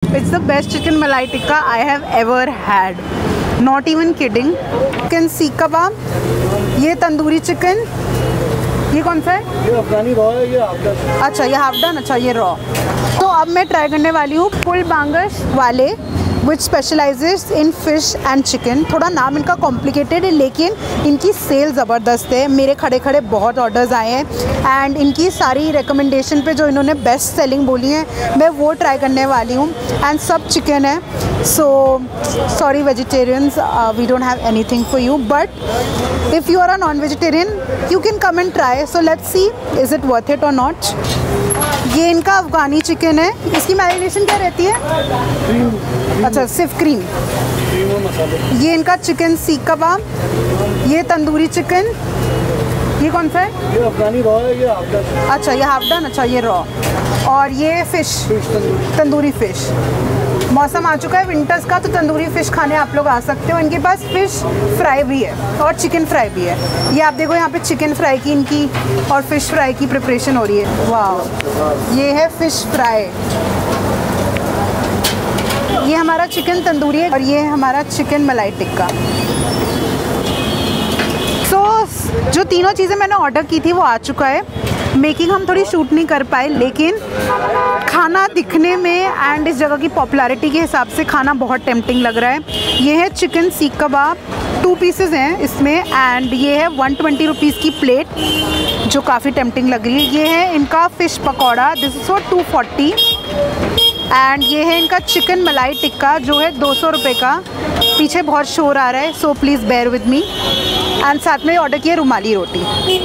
It's the best chicken malai tikka I have ever had. Not even kidding. Chicken सीख कबाब, ये tandoori chicken, ये कौन सा है? ये अफगानी रॉ है, ये हाफ डन। अच्छा ये हाफ डन, अच्छा ये रॉ। तो अब मैं ट्राई करने वाली हूँ फुल बांगश वाले which specializes in fish and chicken. थोड़ा नाम इनका कॉम्प्लिकेटेड है लेकिन इनकी सेल ज़बरदस्त है। मेरे खड़े खड़े बहुत ऑर्डर्स आए हैं एंड इनकी सारी रिकमेंडेशन पे जो इन्होंने बेस्ट सेलिंग बोली है मैं वो ट्राई करने वाली हूँ। एंड सब चिकन है, so sorry vegetarians, we don't have anything for you, but if you are a non vegetarian you can come and try. So let's see is it worth it or not. ये इनका Afghani chicken है। इसकी marination क्या रहती है? Cream. अच्छा सिर्फ cream और मसाले। ये इनका चिकन सीख कबाब, ये तंदूरी चिकन, ये कौन सा है? ये अफगानी रॉ है, ये हाफ डन। अच्छा ये हाफ डन, अच्छा ये रॉ। और ये फ़िश तंदूरी फ़िश। मौसम आ चुका है विंटर्स का, तो तंदूरी फ़िश खाने आप लोग आ सकते हो। इनके पास फ़िश फ्राई भी है और चिकन फ्राई भी है। ये आप देखो यहाँ पे चिकन फ्राई की इनकी और फ़िश फ्राई की प्रिपरेशन हो रही है। वाह, ये है फ़िश फ्राई। ये हमारा चिकन तंदूरी है और ये है हमारा चिकन मलाई टिक्का। जो तीनों चीज़ें मैंने ऑर्डर की थी वो आ चुका है। मेकिंग हम थोड़ी शूट नहीं कर पाए लेकिन खाना दिखने में एंड इस जगह की पॉपुलैरिटी के हिसाब से खाना बहुत टेम्पटिंग लग रहा है। ये है चिकन सीख कबाब, 2 पीसेस हैं इसमें एंड ये है 120 रुपीज़ की प्लेट जो काफ़ी टेम्पटिंग लग रही है। ये है इनका fish pakora, this is for 240 and ये है इनका चिकन मलाई टिक्का जो है 200 रुपये का। पीछे बहुत शोर आ रहा है so please bear with me. And साथ में ऑर्डर किया रुमाली रोटी।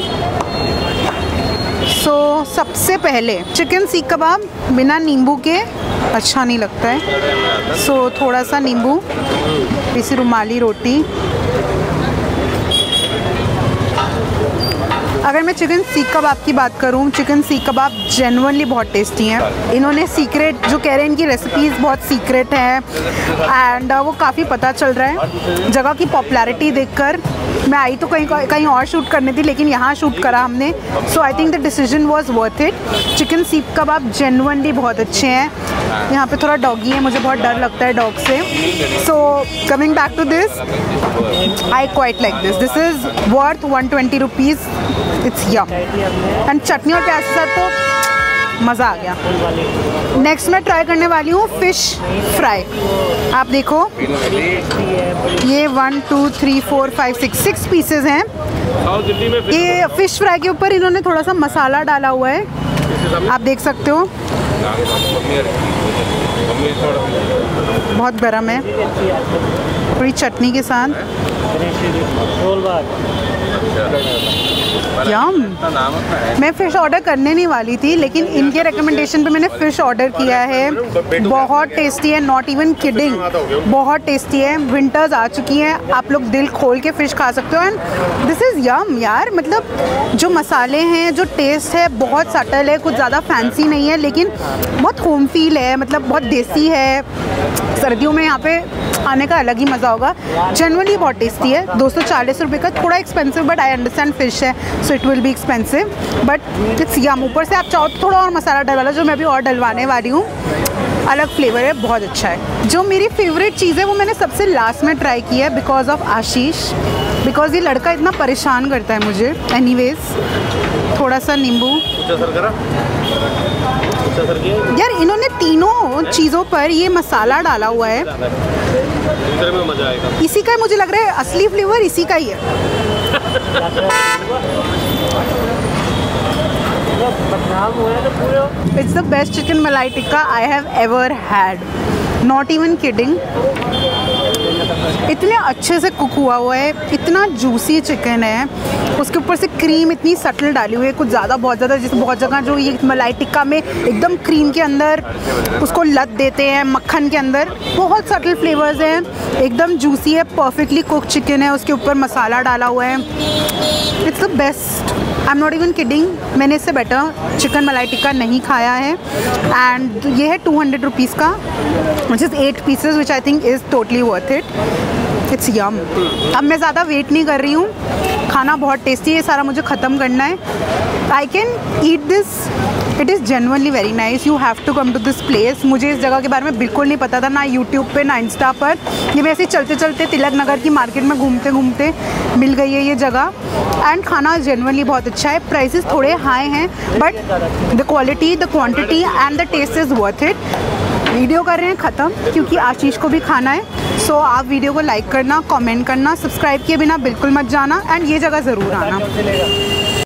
सो सबसे पहले चिकन सीख कबाब बिना नींबू के अच्छा नहीं लगता है, सो थोड़ा सा नींबू, इसी रुमाली रोटी। अगर मैं चिकन सीख कबाब की बात करूं, चिकन सीख कबाब जेन्युइनली बहुत टेस्टी हैं। इन्होंने सीक्रेट जो कह रहे हैं इनकी रेसिपीज़ बहुत सीक्रेट है एंड वो काफ़ी पता चल रहा है। जगह की पॉपुलैरिटी देखकर मैं आई तो कहीं और शूट करनी थी लेकिन यहाँ शूट करा हमने, so I think the decision was worth it. Chicken seekh kebab genuinely बहुत अच्छे हैं। यहाँ पे थोड़ा डॉगी है, मुझे बहुत डर लगता है डॉग से। So coming back to this, I quite like this. This is worth 120 rupees. It's yum and chutney और प्याज के साथ तो मज़ा आ गया। नेक्स्ट मैं ट्राई करने वाली हूँ फ़िश फ्राई। आप देखो ये 1 2 3 4 5 6 पीसेस हैं। ये फ़िश फ्राई के ऊपर इन्होंने थोड़ा सा मसाला डाला हुआ है, आप देख सकते हो। बहुत गर्म है, थोड़ी चटनी के साथ। यम। मैं फ़िश ऑर्डर करने नहीं वाली थी लेकिन इनके रिकमेंडेशन पे मैंने फ़िश ऑर्डर किया है। बहुत टेस्टी है, नॉट इवन किडिंग, बहुत टेस्टी है। विंटर्स आ चुकी हैं, आप लोग दिल खोल के फ़िश खा सकते हो एंड दिस इज़ यम यार। मतलब जो मसाले हैं, जो टेस्ट है बहुत सटल है, कुछ ज़्यादा फैंसी नहीं है लेकिन बहुत होम फील है, मतलब बहुत देसी है। सर्दियों में यहाँ पे आने का अलग ही मज़ा होगा। जेन्युइनली बहुत टेस्टी है। 240 रुपये का, थोड़ा expensive but I understand fish है so it will be expensive but it's yum. ऊपर से आप चाहो तो थोड़ा और मसाला डलवा लो, जो मैं अभी और डलवाने वाली हूँ। अलग फ्लेवर है, बहुत अच्छा है। जो मेरी फेवरेट चीज़ है वो मैंने सबसे लास्ट में ट्राई की है बिकॉज ऑफ आशीष, बिकॉज ये लड़का इतना परेशान करता है मुझे। एनीवेज थोड़ा सा नींबू यार, इन्होंने तीनों चीज़ों पर ये मसाला डाला हुआ है। इसी का मुझे लग रहा है असली फ्लेवर इसी का ही है। It's the best chicken malai tikka I have ever had, not even kidding. इतने अच्छे से कुक हुआ है, इतना जूसी चिकन है, उसके ऊपर से क्रीम इतनी सटल डाली हुई है, कुछ ज़्यादा बहुत ज़्यादा। जैसे बहुत जगह जो ये मलाई टिक्का में एकदम क्रीम के अंदर उसको लत देते हैं मक्खन के अंदर, बहुत सटल फ्लेवर्स हैं, एकदम जूसी है, परफेक्टली कुक चिकन है, उसके ऊपर मसाला डाला हुआ है। It's the best, I am not even kidding. मैंने इससे बेटर चिकन मलाई टिक्का नहीं खाया है एंड ये है 200 रुपीज़ का, which is 8 pieces, which I think is totally worth it. It's yum. अब मैं ज़्यादा वेट नहीं कर रही हूँ, खाना बहुत टेस्टी है, सारा मुझे ख़त्म करना है। I can eat this it is genuinely very nice, you have to come to this place. मुझे इस जगह के बारे में बिल्कुल नहीं पता था, ना यूट्यूब पे ना इंस्टा पर। ये वैसे ही चलते चलते तिलक नगर की मार्केट में घूमते घूमते मिल गई है ये जगह। एंड खाना जेन्युइनली बहुत अच्छा है, प्राइसेस थोड़े हाई हैं but the quality, the quantity and the taste is worth it. Video कर रहे हैं ख़त्म क्योंकि आशीष को भी खाना है। सो आप वीडियो को लाइक करना, कमेंट करना, सब्सक्राइब किए बिना बिल्कुल मत जाना एंड ये जगह ज़रूर आना।